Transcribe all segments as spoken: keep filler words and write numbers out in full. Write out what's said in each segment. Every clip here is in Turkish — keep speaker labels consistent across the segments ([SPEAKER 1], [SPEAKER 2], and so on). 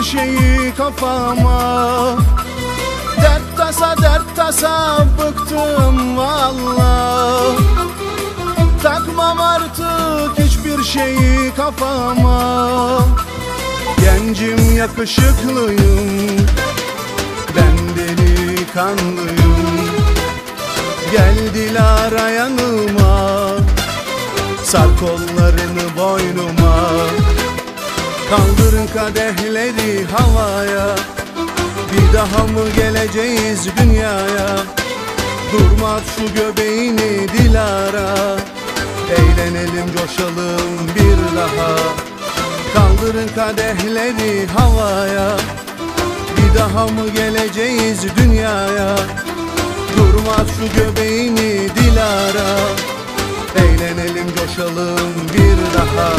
[SPEAKER 1] şeyi kafama. Dert tasa dert tasa bıktım valla. Takmam artık hiçbir şeyi kafama. Gencim yakışıklıyım, ben delikanlıyım. Gel Dilara yanıma, sar kollarını boynuma. Kaldırın kadehleri havaya, bir daha mı geleceğiz dünyaya? Durma şu göbeğini Dilara, eğlenelim coşalım bir daha. Kaldırın kadehleri havaya, bir daha mı geleceğiz dünyaya? Durma şu göbeğini Dilara, eğlenelim coşalım bir daha.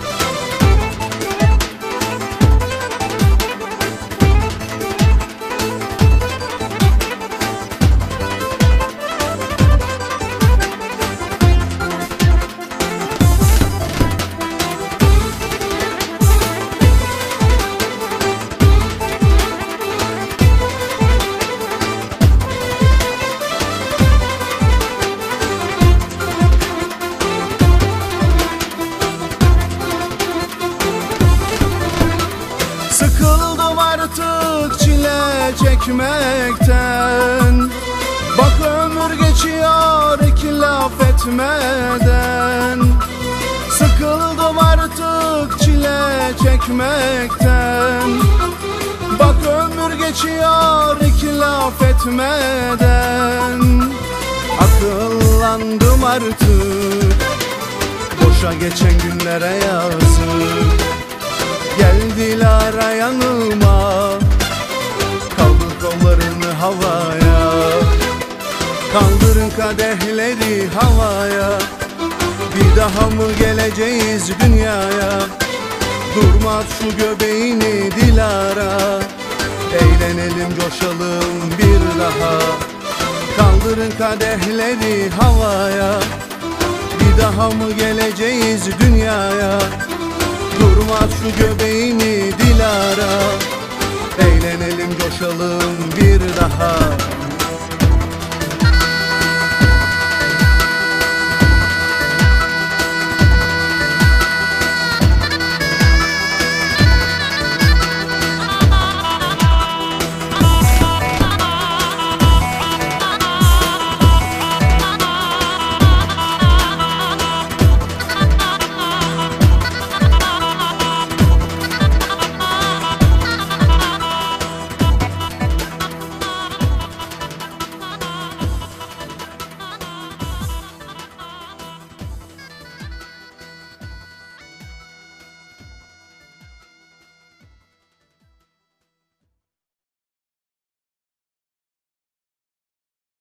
[SPEAKER 1] Sıkıldım artık çile çekmekten. Bak ömür geçiyor iki laf etmeden. Sıkıldım artık çile çekmekten. Bak ömür geçiyor iki laf etmeden. Akıllandım artık, boşa geçen günlere yazık. Gel Dilara yanıma, kaldır kollarını havaya. Kaldırın kadehleri havaya, bir daha mı geleceğiz dünyaya? Durma şu göbeğini Dilara, eğlenelim coşalım bir daha. Kaldırın kadehleri havaya, bir daha mı geleceğiz dünyaya? Durma şu göbeğini Dilara, eğlenelim coşalım bir daha.